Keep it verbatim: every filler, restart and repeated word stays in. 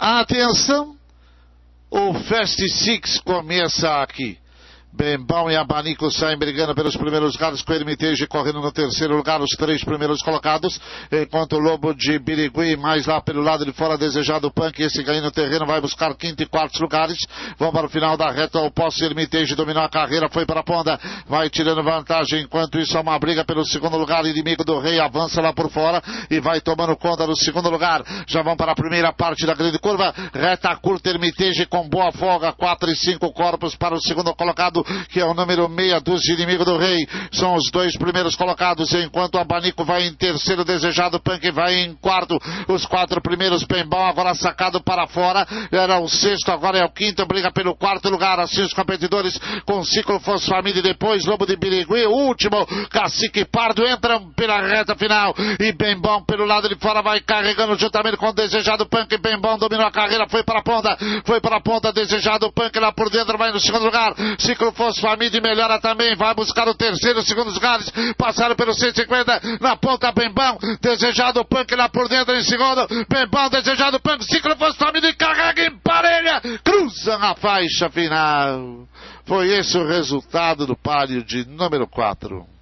Atenção, o Fast Six começa aqui. Bembão e Abanico saem brigando pelos primeiros lugares, com o Hermitage correndo no terceiro lugar, os três primeiros colocados, enquanto o Lobo de Birigui, mais lá pelo lado de fora, desejado Punk, esse ganho no terreno, vai buscar quinto e quartos lugares. Vão para o final da reta, o Posse Hermitage dominou a carreira, foi para a ponta, vai tirando vantagem, enquanto isso há uma briga pelo segundo lugar, inimigo do Rei avança lá por fora e vai tomando conta do segundo lugar. Já vão para a primeira parte da grande curva, reta curta, Hermitage com boa folga, quatro e cinco corpos para o segundo colocado, que é o número meia dúzia, inimigo do Rei. São os dois primeiros colocados, enquanto o Abanico vai em terceiro, desejado Punk vai em quarto. Os quatro primeiros, Pembão agora sacado para fora, era o sexto, agora é o quinto, briga pelo quarto lugar. Assim os competidores com Ciclo Fosfamida e depois Lobo de Birigui, o último, Cacique Pardo, entram pela reta final e Bembão pelo lado de fora vai carregando juntamente com o desejado Punk. Bembão dominou a carreira, foi para a ponta, foi para a ponta, desejado Punk lá por dentro, vai no segundo lugar. Ciclo Fosfamide melhora também, vai buscar o terceiro, segundo lugares, passaram pelo cento e cinquenta, na ponta Bembão, desejado Punk lá por dentro em segundo, Bembão, desejado Punk, Ciclo Fosfamide carrega em parelha, cruzam a faixa final. Foi esse o resultado do páreo de número quatro.